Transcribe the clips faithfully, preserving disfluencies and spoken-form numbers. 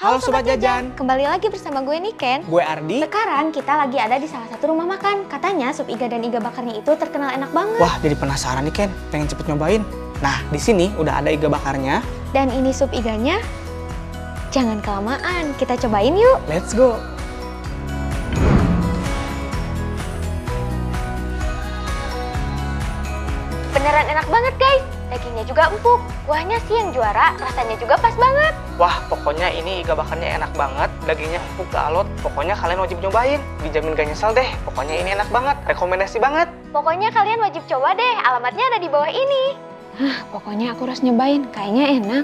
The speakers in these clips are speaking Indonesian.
Halo Sobat Jajan. Kembali lagi bersama gue Niken. Gue Ardi. Sekarang kita lagi ada di salah satu rumah makan. Katanya sup iga dan iga bakarnya itu terkenal enak banget. Wah, jadi penasaran nih Ken, pengen cepet nyobain. Nah, di sini udah ada iga bakarnya. Dan ini sup iganya. Jangan kelamaan, kita cobain yuk. Let's go. Beneran enak banget guys. Dagingnya juga empuk. Kuahnya sih yang juara, rasanya juga pas banget. Wah, pokoknya ini iga bakarnya enak banget. Dagingnya empuk gak alot. Pokoknya kalian wajib nyobain. Dijamin gak nyesel deh. Pokoknya ini enak banget. Rekomendasi banget. Pokoknya kalian wajib coba deh. Alamatnya ada di bawah ini. Hah, pokoknya aku harus nyobain. Kayaknya enak.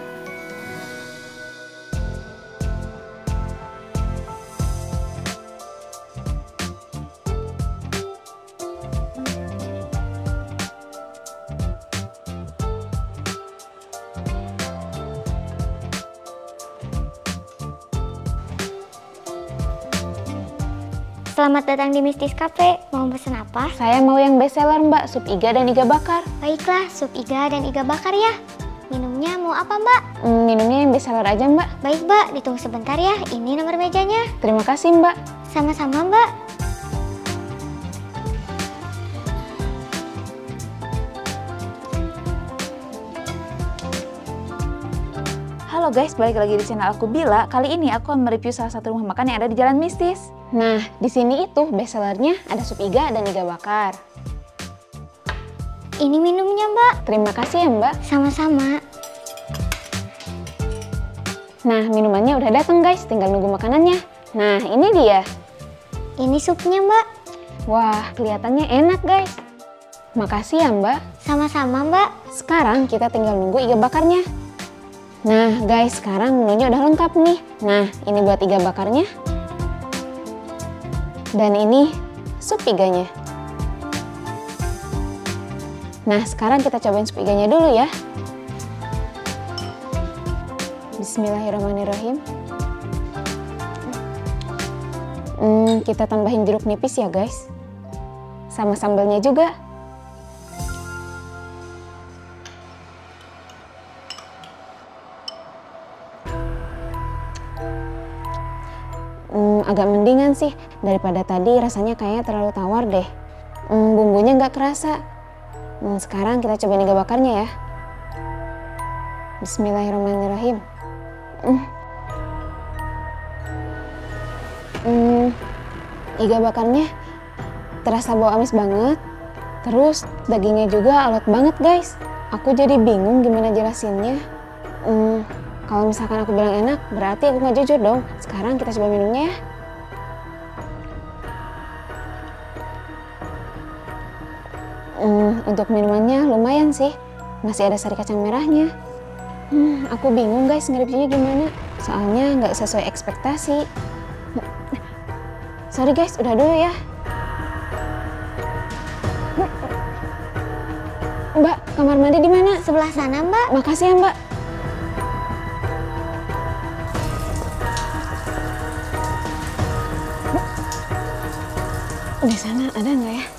Selamat datang di Mistis Cafe. Mau pesan apa? Saya mau yang best seller mbak, sup iga dan iga bakar. Baiklah, sup iga dan iga bakar ya. Minumnya mau apa mbak? Hmm, minumnya yang best seller aja mbak. Baik mbak, ditunggu sebentar ya. Ini nomor mejanya. Terima kasih mbak. Sama-sama mbak. Halo guys, balik lagi di channel aku Bila. Kali ini aku akan mereview salah satu rumah makan yang ada di Jalan Mistis. Nah, di sini itu best sellernya ada sup iga dan iga bakar. Ini minumnya mbak. Terima kasih ya mbak. Sama-sama. Nah, minumannya udah datang guys, tinggal nunggu makanannya. Nah, ini dia. Ini supnya mbak. Wah, kelihatannya enak guys. Makasih ya mbak. Sama-sama mbak. Sekarang kita tinggal nunggu iga bakarnya. Nah guys, sekarang menunya udah lengkap nih. Nah, ini buat iga bakarnya. Dan ini sup iganya. Nah, sekarang kita cobain sup iganya dulu ya. Bismillahirrahmanirrahim. Hmm, kita tambahin jeruk nipis ya guys. Sama sambalnya juga. Hmm, agak mendingan sih daripada tadi, rasanya kayaknya terlalu tawar deh. Hmm, bumbunya nggak kerasa. Hmm, sekarang kita cobain iga bakarnya ya. Bismillahirrahmanirrahim. Hmm. Hmm, iga bakarnya terasa bau amis banget. Terus dagingnya juga alot banget guys. Aku jadi bingung gimana jelasinnya. Hmm, Kalau misalkan aku bilang enak, berarti aku nggak jujur dong. Sekarang kita coba minumnya ya. Hmm, untuk minumannya lumayan sih. Masih ada sari kacang merahnya. Hmm, aku bingung guys nge-reviewnya gimana. Soalnya nggak sesuai ekspektasi. Sorry guys, udah dulu ya. Mbak, kamar mandi di mana? Sebelah sana mbak. Makasih ya mbak. Di sana ada nggak ya?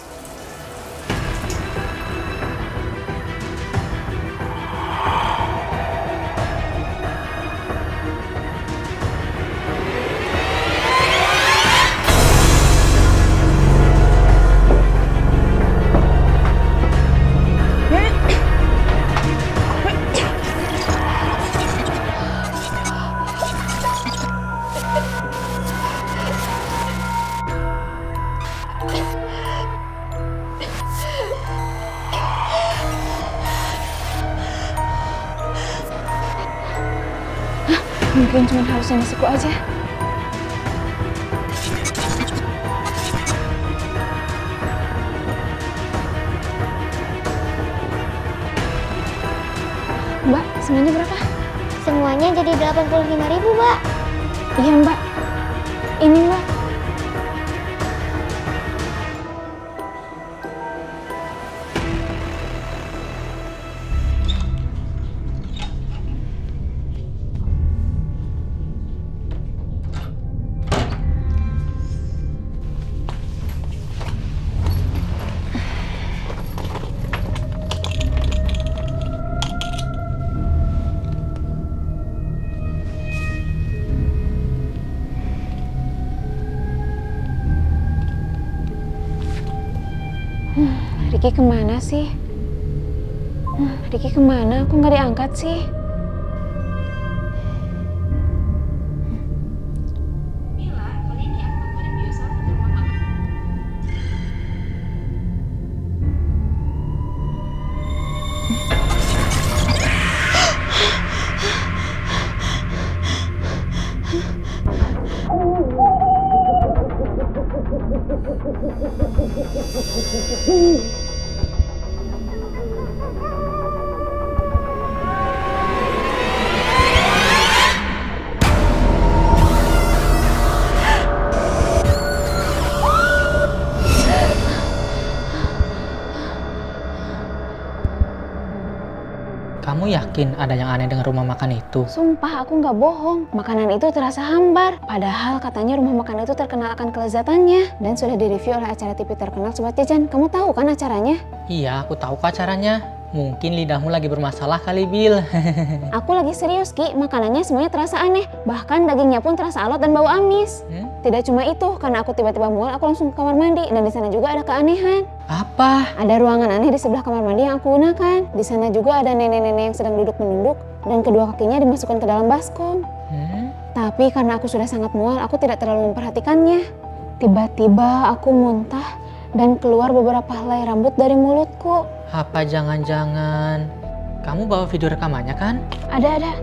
Mungkin cuma harusnya nasiku aja. Mbak, semuanya berapa? Semuanya jadi delapan puluh lima ribu mbak. Iya mbak. Ini mbak. Riki kemana sih? Hmm, Riki kemana? Kok nggak diangkat sih? Kamu yakin ada yang aneh dengan rumah makan itu? Sumpah aku nggak bohong. Makanan itu terasa hambar. Padahal katanya rumah makan itu terkenal akan kelezatannya. Dan sudah direview oleh acara T V terkenal Sobat Jajan. Kamu tahu kan acaranya? Iya, aku tahu kok acaranya. Mungkin lidahmu lagi bermasalah kali, Bil. Aku lagi serius, Ki. Makanannya semuanya terasa aneh. Bahkan dagingnya pun terasa alot dan bau amis. Hmm? Tidak cuma itu, karena aku tiba-tiba mual, aku langsung ke kamar mandi. Dan di sana juga ada keanehan. Apa? Ada ruangan aneh di sebelah kamar mandi yang aku gunakan. Di sana juga ada nenek-nenek yang sedang duduk menunduk. Dan kedua kakinya dimasukkan ke dalam baskom. Hmm? Tapi karena aku sudah sangat mual, aku tidak terlalu memperhatikannya. Tiba-tiba aku muntah dan keluar beberapa helai rambut dari mulutku. Apa jangan-jangan kamu bawa video rekamannya kan? Ada, ada.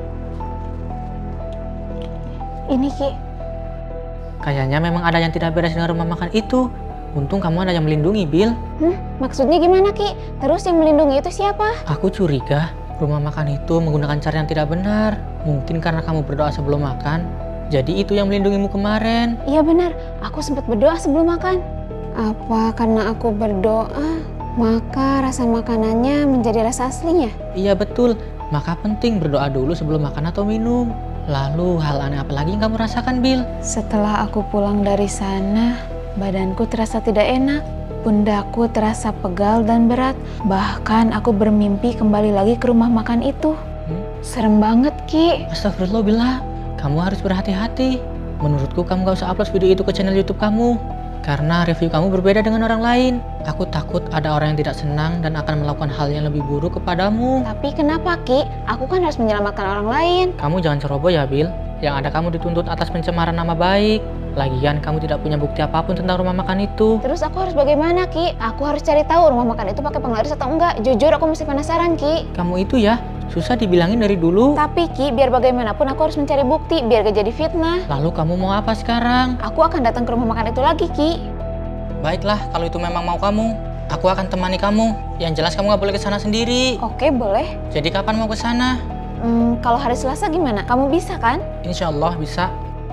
Ini, Ki. Kayaknya memang ada yang tidak beres dengan rumah makan itu. Untung kamu ada yang melindungi, Bil. Hmm, maksudnya gimana, Ki? Terus yang melindungi itu siapa? Aku curiga rumah makan itu menggunakan cara yang tidak benar. Mungkin karena kamu berdoa sebelum makan, jadi itu yang melindungimu kemarin. Iya benar, aku sempat berdoa sebelum makan. Apa karena aku berdoa, maka rasa makanannya menjadi rasa aslinya? Iya betul, maka penting berdoa dulu sebelum makan atau minum. Lalu hal aneh apa lagi yang kamu rasakan, Bil? Setelah aku pulang dari sana, badanku terasa tidak enak. Pundakku terasa pegal dan berat. Bahkan aku bermimpi kembali lagi ke rumah makan itu. Hmm? Serem banget, Ki. Astagfirullah, Bila. Kamu harus berhati-hati. Menurutku kamu gak usah upload video itu ke channel YouTube kamu. Karena review kamu berbeda dengan orang lain. Aku takut ada orang yang tidak senang dan akan melakukan hal yang lebih buruk kepadamu. Tapi kenapa, Ki? Aku kan harus menyelamatkan orang lain. Kamu jangan ceroboh ya, Bil. Yang ada kamu dituntut atas pencemaran nama baik. Lagian kamu tidak punya bukti apapun tentang rumah makan itu. Terus aku harus bagaimana, Ki? Aku harus cari tahu rumah makan itu pakai penglaris atau enggak. Jujur aku masih penasaran, Ki. Kamu itu ya, susah dibilangin dari dulu. Tapi, Ki, biar bagaimanapun aku harus mencari bukti, biar gak jadi fitnah. Lalu kamu mau apa sekarang? Aku akan datang ke rumah makan itu lagi, Ki. Baiklah, kalau itu memang mau kamu, aku akan temani kamu. Yang jelas kamu nggak boleh ke sana sendiri. Oke, boleh. Jadi kapan mau ke sana? Hmm, kalau hari Selasa gimana? Kamu bisa kan? Insya Allah bisa.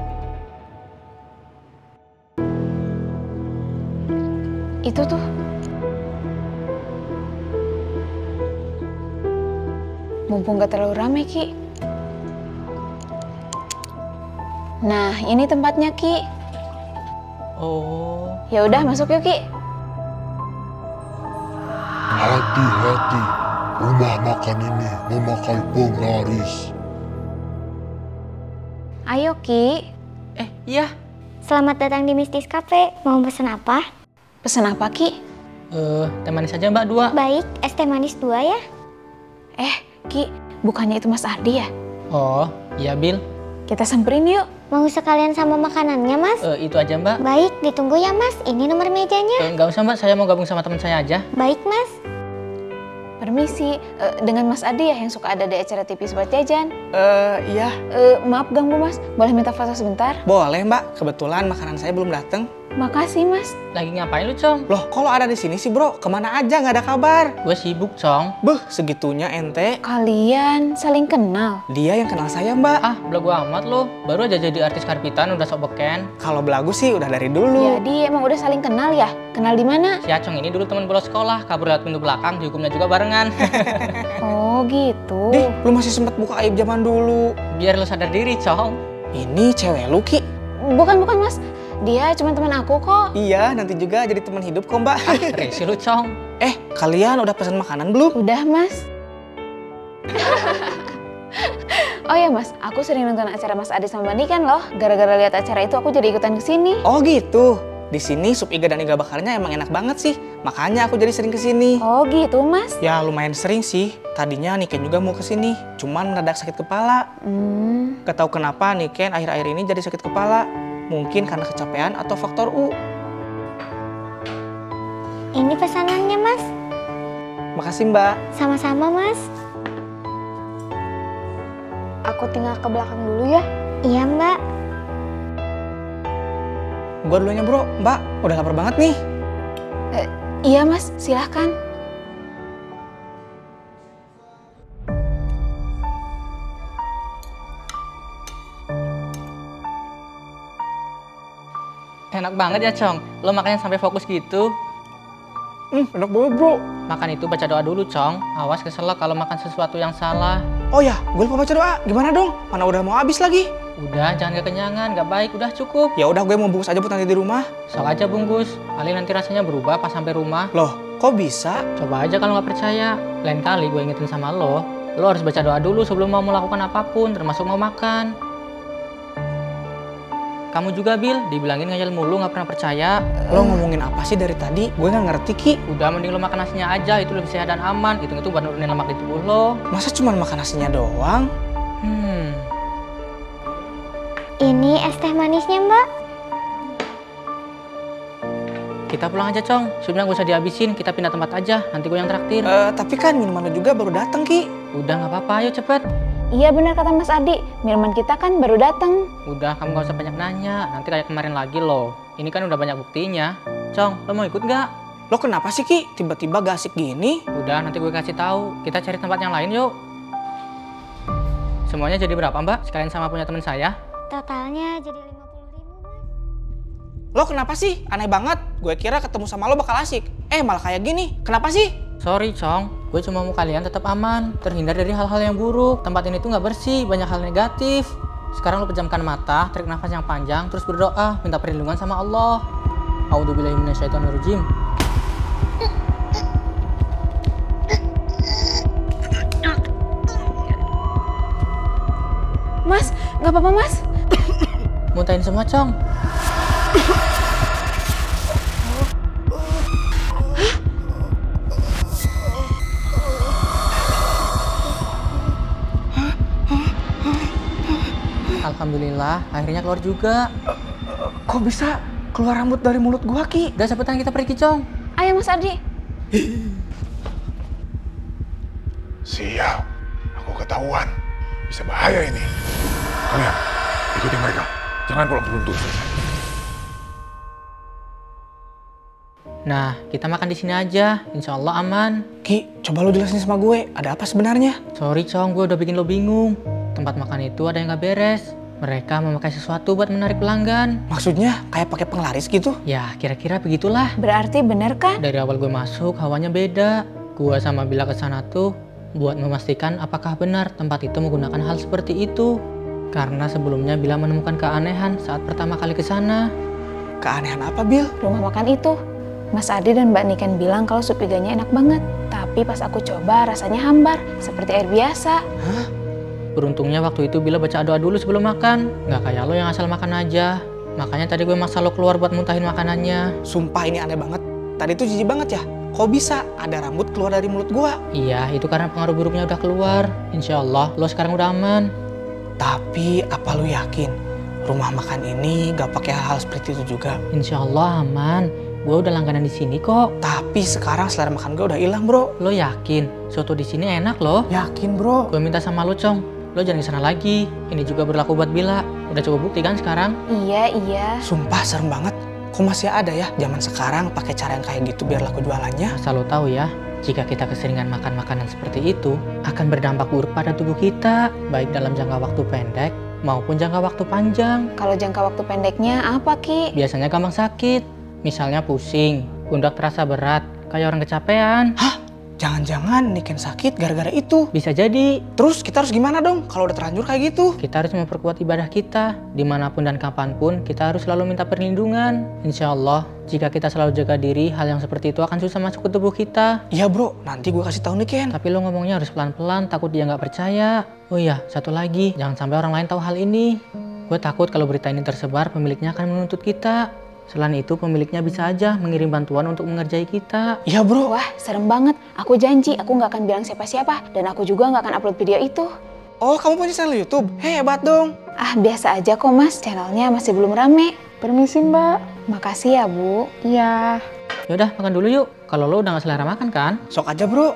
Itu tuh. Mumpung gak terlalu rame, Ki. Nah, ini tempatnya, Ki. Oh. Ya udah, masuk yuk, Ki. Hati-hati, rumah makan ini memakai penglaris. Ayo, Ki. Eh, iya. Selamat datang di Mistis Cafe. Mau pesan apa? Pesan apa, Ki? Eh, teh manis aja Mbak, dua. Baik, es teh manis dua ya. Eh, Ki, bukannya itu Mas Ardi ya? Oh, iya Bil. Kita samperin yuk. Mau sekalian sama makanannya, Mas? Eh, itu aja Mbak. Baik, ditunggu ya, Mas. Ini nomor mejanya. Eh, nggak usah Mbak, saya mau gabung sama teman saya aja. Baik, Mas. Permisi, eh, dengan Mas Ardi ya yang suka ada di acara T V Sobat Jajan. Eh, iya. Eh, maaf ganggu, Mas. Boleh minta foto sebentar? Boleh Mbak, kebetulan makanan saya belum datang. Makasih, Mas. Lagi ngapain lu, Cong? Loh, kalau ada di sini sih bro, kemana aja nggak ada kabar? Gue sibuk, Cong. Beuh, segitunya ente. Kalian saling kenal? Dia yang kenal saya Mbak. Ah, belagu amat lo. Baru aja jadi artis karpitan udah sok beken. Kalau belagu sih udah dari dulu. Jadi emang udah saling kenal ya? Kenal di mana? Si Acong ini dulu teman bolos sekolah, kabur lewat pintu belakang, dihukumnya juga barengan. Oh gitu. Dih, lu masih sempet buka aib zaman dulu. Biar lo sadar diri, Cong. Ini cewek lu, Ki. Bukan, bukan, Mas. Dia cuma teman aku kok. Iya, nanti juga jadi teman hidup kok Mbak. Resi lu, Cong. Eh, kalian udah pesan makanan belum? Udah, Mas. Oh ya, Mas. Aku sering nonton acara Mas Adi sama Bandi kan loh. Gara-gara lihat acara itu aku jadi ikutan ke sini. Oh gitu. Di sini sup iga dan iga bakarnya emang enak banget sih. Makanya aku jadi sering kesini. Oh gitu mas? Ya lumayan sering sih. Tadinya Niken juga mau kesini, cuman mendadak sakit kepala. Hmm. Gak tahu kenapa Niken akhir-akhir ini jadi sakit kepala. Mungkin karena kecapean atau faktor U. Ini pesanannya mas. Makasih mbak. Sama-sama mas. Aku tinggal ke belakang dulu ya. Iya mbak. Gua dulunya bro. Mbak, udah lapar banget nih. Eh, iya mas, silahkan. Enak banget ya, Cong. Lo makanya sampai fokus gitu. Hmm, enak banget bro. Makan itu baca doa dulu, Cong. Awas keselak kalau makan sesuatu yang salah. Oh ya, gue lupa baca doa. Gimana dong? Mana udah mau habis lagi. Udah, jangan kekenyangan. Gak baik, udah cukup. Ya udah gue mau bungkus aja buat nanti di rumah. Sok aja bungkus. Kali nanti rasanya berubah pas sampai rumah. Loh, kok bisa? Coba aja kalau nggak percaya. Lain kali gue ingetin sama lo. Lo harus baca doa dulu sebelum mau melakukan apapun, termasuk mau makan. Kamu juga, Bil, dibilangin ngeyel mulu, nggak pernah percaya. Lo ngomongin apa sih dari tadi? Gue nggak ngerti, Ki. Udah, mending lo makan nasinya aja, itu lebih sehat dan aman. Hitung-itu buat nurunin lemak di tubuh lo. Masa cuma makan nasinya doang? Hmm. Ini es teh manisnya mbak. Kita pulang aja, Cong. Supnya gak usah dihabisin, kita pindah tempat aja. Nanti gue yang traktir. Eh, tapi kan minumannya juga baru datang, Ki. Udah, nggak apa-apa, ayo cepet. Iya benar kata Mas Adi, minuman kita kan baru datang. Udah, kamu gak usah banyak nanya. Nanti kayak kemarin lagi loh. Ini kan udah banyak buktinya. Cong, lo mau ikut nggak? Lo kenapa sih, Ki? Tiba-tiba gak asik gini? Udah, nanti gue kasih tahu. Kita cari tempat yang lain yuk. Semuanya jadi berapa, Mbak? Sekalian sama punya teman saya. Totalnya jadi lima puluh ribu mas. Lo kenapa sih? Aneh banget. Gue kira ketemu sama lo bakal asik. Eh, malah kayak gini. Kenapa sih? Sorry, Cong. Gue cuma mau kalian tetap aman, terhindar dari hal-hal yang buruk. Tempat ini tuh nggak bersih, banyak hal negatif. Sekarang lo pejamkan mata, tarik nafas yang panjang, terus berdoa, minta perlindungan sama Allah. A'udzubillahi minasyaitonirrajim. Mas, nggak apa-apa mas? Muntahin semua, Cong. Alhamdulillah, akhirnya keluar juga. Kok bisa keluar rambut dari mulut gua, Ki? Udah cepetan kita pergi, Cong. Ayo Mas Adi. Siap, aku ketahuan. Bisa bahaya ini. Kalian, ikuti mereka. Jangan pulang beruntun. Nah, kita makan di sini aja. Insya Allah aman. Ki, coba lo jelasin sama gue. Ada apa sebenarnya? Sorry, Cong, gue udah bikin lo bingung. Tempat makan itu ada yang gak beres. Mereka memakai sesuatu buat menarik pelanggan. Maksudnya kayak pakai penglaris gitu? Ya, kira-kira begitulah. Berarti bener kan? Dari awal gue masuk, hawanya beda. Gue sama Bila kesana tuh buat memastikan apakah benar tempat itu menggunakan hal seperti itu. Karena sebelumnya Bila menemukan keanehan saat pertama kali kesana. Keanehan apa, Bil? Rumah makan itu. Mas Adi dan Mbak Niken bilang kalau sup iganya enak banget. Tapi pas aku coba rasanya hambar, seperti air biasa. Hah? Beruntungnya waktu itu Bila baca doa dulu sebelum makan. Nggak kayak lo yang asal makan aja. Makanya tadi gue maksa lo keluar buat muntahin makanannya. Sumpah ini aneh banget. Tadi tuh jijik banget ya. Kok bisa ada rambut keluar dari mulut gua? Iya, itu karena pengaruh buruknya udah keluar. Insya Allah lo sekarang udah aman. Tapi apa lu yakin rumah makan ini gak pakai hal-hal seperti itu juga? Insya Allah aman. Gue udah langganan di sini kok. Tapi sekarang selera makan gue udah hilang, bro. Lo yakin? Soto di sini enak loh. Yakin, bro. Gue minta sama lo, Cong. Lo jangan kesana lagi. Ini juga berlaku buat Bila. Udah coba bukti kan sekarang? Iya, iya. Sumpah serem banget. Kok masih ada ya zaman sekarang pakai cara yang kayak gitu biar laku jualannya? Asal lo tahu ya, jika kita keseringan makan makanan seperti itu, akan berdampak buruk pada tubuh kita, baik dalam jangka waktu pendek maupun jangka waktu panjang. Kalau jangka waktu pendeknya apa, Ki? Biasanya gampang sakit, misalnya pusing, pundak terasa berat, kayak orang kecapean. Hah? Jangan-jangan Niken sakit gara-gara itu? Bisa jadi. Terus kita harus gimana dong kalau udah terlanjur kayak gitu? Kita harus memperkuat ibadah kita. Dimanapun dan kapanpun, kita harus selalu minta perlindungan. Insya Allah, jika kita selalu jaga diri, hal yang seperti itu akan susah masuk ke tubuh kita. Iya bro, nanti gue kasih tahu Niken. Tapi lo ngomongnya harus pelan-pelan, takut dia nggak percaya. Oh iya, satu lagi, jangan sampai orang lain tahu hal ini. Gue takut kalau berita ini tersebar, pemiliknya akan menuntut kita. Selain itu, pemiliknya bisa aja mengirim bantuan untuk mengerjai kita. Iya bro. Wah, serem banget. Aku janji, aku nggak akan bilang siapa-siapa. Dan aku juga nggak akan upload video itu. Oh, kamu punya channel YouTube? Hebat dong. Ah, biasa aja kok mas. Channelnya masih belum rame. Permisi mbak. Makasih ya bu. Iya. Yaudah, makan dulu yuk. Kalau lo udah gak selera makan kan? Sok aja bro.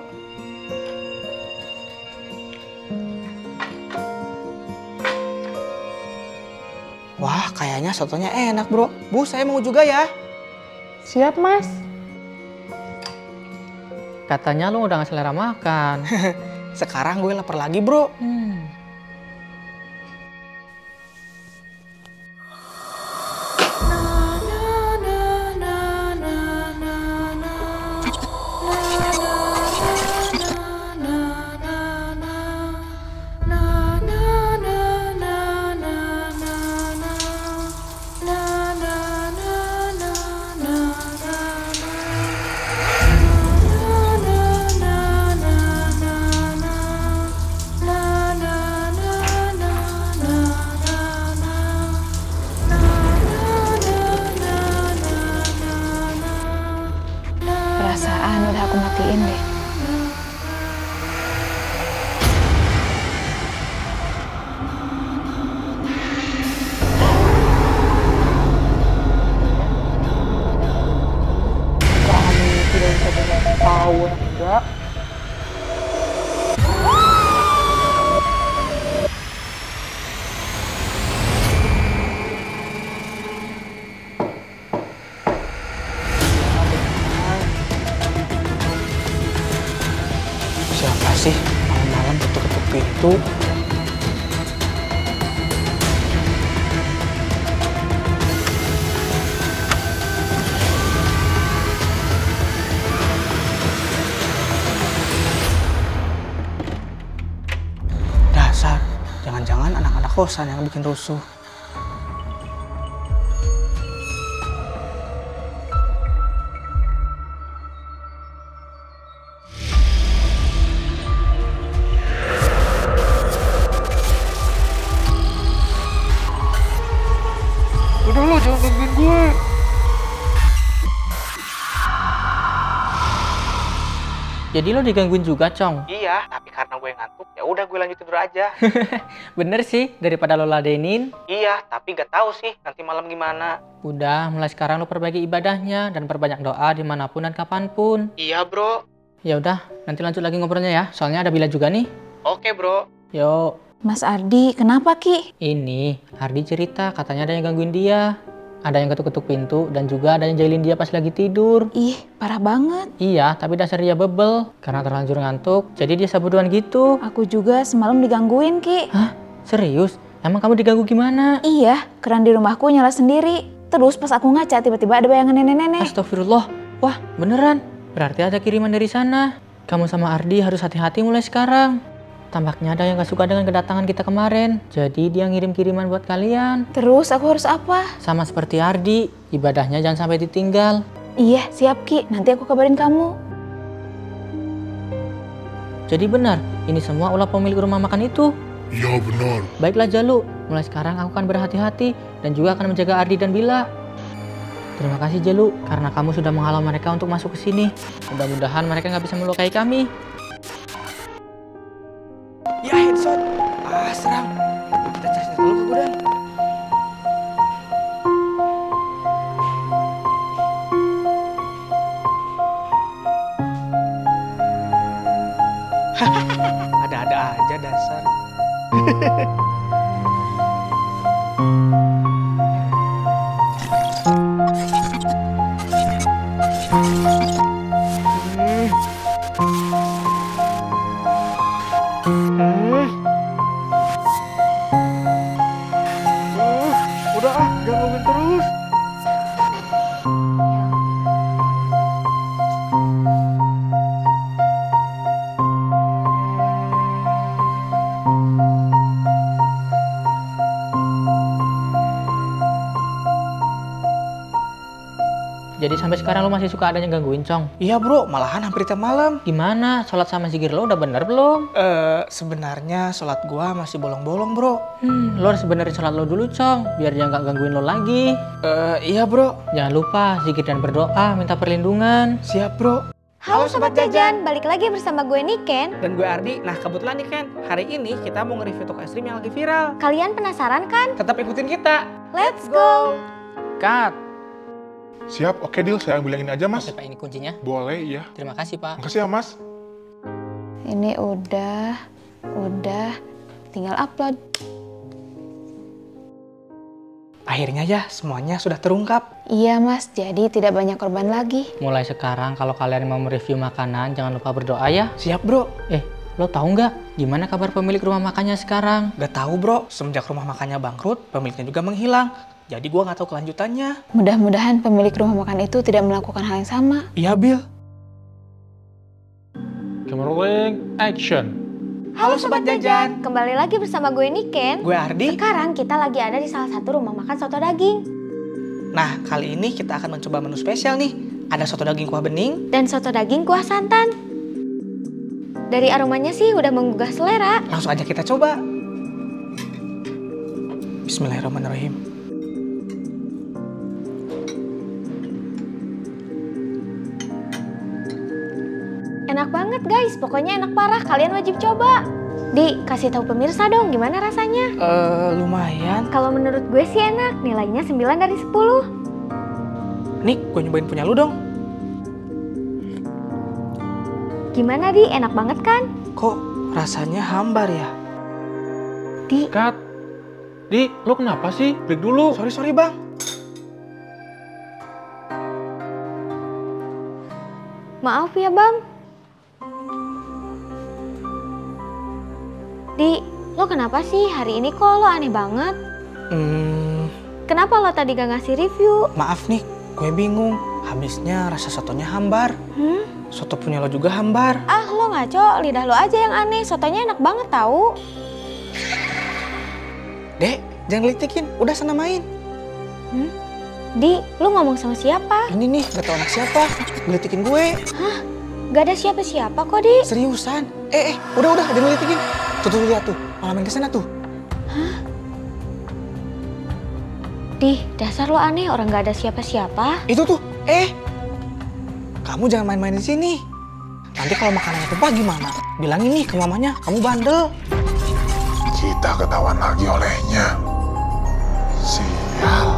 Wah, kayaknya sotonya enak bro. Bu, saya mau juga ya. Siap mas. Katanya lo udah gak selera makan. Sekarang gue lapar lagi bro. Hmm. Perasaan udah aku matiin deh. Kami tidak bisa banyak tahu enggak. Siapa sih malam-malam ketuk-ketuk pintu? Dasar, jangan-jangan anak-anak kosan yang bikin rusuh. Udah lo jangan gangguin gue. Jadi lo digangguin juga, Cong? Iya, tapi karena gue ngantuk, ya udah gue lanjut tidur aja. Bener sih, daripada lo ladenin. Iya, tapi gak tahu sih nanti malam gimana. Udah, mulai sekarang lo perbaiki ibadahnya dan perbanyak doa dimanapun dan kapanpun. Iya bro. Ya udah, nanti lanjut lagi ngobrolnya ya. Soalnya ada Bila juga nih. Oke bro. Yuk. Mas Ardi, kenapa Ki? Ini, Ardi cerita katanya ada yang gangguin dia. Ada yang ketuk-ketuk pintu dan juga ada yang jahilin dia pas lagi tidur. Ih, parah banget. Iya, tapi dasar dia bebel. Karena terlanjur ngantuk, jadi dia sabuduan gitu. Aku juga semalam digangguin Ki. Hah? Serius? Emang kamu diganggu gimana? Iya, keran di rumahku nyala sendiri. Terus pas aku ngaca, tiba-tiba ada bayangan nenek-nenek. Astagfirullah. Wah, beneran? Berarti ada kiriman dari sana. Kamu sama Ardi harus hati-hati mulai sekarang. Tampaknya ada yang gak suka dengan kedatangan kita kemarin. Jadi dia ngirim kiriman buat kalian. Terus aku harus apa? Sama seperti Ardi, ibadahnya jangan sampai ditinggal. Iya, siap Ki. Nanti aku kabarin kamu. Jadi benar, ini semua ulah pemilik rumah makan itu. Iya benar. Baiklah Jalu, mulai sekarang aku akan berhati-hati dan juga akan menjaga Ardi dan Bila. Terima kasih Jalu, karena kamu sudah menghalau mereka untuk masuk ke sini. Mudah-mudahan mereka nggak bisa melukai kami. Ya headshot. Ah serang. Kita cari dulu ke gudang. Ada-ada aja dasar. Udah ah, jangan ngomongin terus. Jadi sampai sekarang lo masih suka adanya gangguin, Cong? Iya bro, malahan hampir tiap malam. Gimana? Sholat sama zikir lo udah bener belum? Eh, sebenarnya sholat gua masih bolong-bolong bro. Hmm, lo harus benerin sholat lo dulu, Cong. Biar dia nggak gangguin lo lagi. Eh, iya bro. Jangan lupa zikir dan berdoa, minta perlindungan. Siap bro. Halo Sobat Jajan, balik lagi bersama gue Niken. Dan gue Ardi. Nah kebetulan nih Ken, hari ini kita mau nge-review toko es krim yang lagi viral. Kalian penasaran kan? Tetap ikutin kita. Let's go! Cut. Siap, oke deal. Saya ambil yang ini aja, Mas. Oke, Pak, ini kuncinya. Boleh, iya. Terima kasih, Pak. Makasih ya, Mas. Ini udah, udah, tinggal upload. Akhirnya ya, semuanya sudah terungkap. Iya mas, jadi tidak banyak korban lagi. Mulai sekarang kalau kalian mau mereview makanan, jangan lupa berdoa ya. Siap bro. Eh, lo tahu nggak gimana kabar pemilik rumah makannya sekarang? Gak tahu bro, semenjak rumah makannya bangkrut, pemiliknya juga menghilang. Jadi gua nggak tahu kelanjutannya. Mudah-mudahan pemilik rumah makan itu tidak melakukan hal yang sama. Iya Bill. Camera rolling, action. Halo Sobat Jajan. Kembali lagi bersama gue Niken. Gue Ardi. Sekarang kita lagi ada di salah satu rumah makan soto daging. Nah, kali ini kita akan mencoba menu spesial nih. Ada soto daging kuah bening Dan soto daging kuah santan. Dari aromanya sih udah menggugah selera. Langsung aja kita coba. Bismillahirrahmanirrahim. Enak banget guys, pokoknya enak parah. Kalian wajib coba. Di, kasih tahu pemirsa dong gimana rasanya. Eh, lumayan. Kalau menurut gue sih enak, nilainya sembilan dari sepuluh. Nih, gue nyobain punya lu dong. Gimana Di, enak banget kan? Kok rasanya hambar ya? Di, Cut. Di, lo kenapa sih? Break dulu. Sorry, sorry bang. maaf ya bang. Di, lo kenapa sih hari ini kok lo aneh banget? Hmm, Kenapa lo tadi gak ngasih review? maaf nih, gue bingung. Habisnya rasa sotonya hambar. Hmm? Soto punya lo juga hambar. Ah lo ngaco, lidah lo aja yang aneh. Sotonya enak banget tahu. Dek, jangan gelitikin. Udah sana main. Hmm? Di, lo ngomong sama siapa? Ini nih, gak tau anak siapa. Gelitikin gue. Gak ada siapa-siapa kok Di. Seriusan. Eh, eh, udah, udah, jangan gelitikin. Tuh, tuh, lihat tuh. Malah main kesana tuh. Di, dasar lo aneh, orang gak ada siapa-siapa. Itu tuh. Eh, kamu jangan main-main di sini. Nanti kalau makanannya tumpah gimana? Bilangin nih ke mamanya, kamu bandel. Kita ketahuan lagi olehnya. Sial.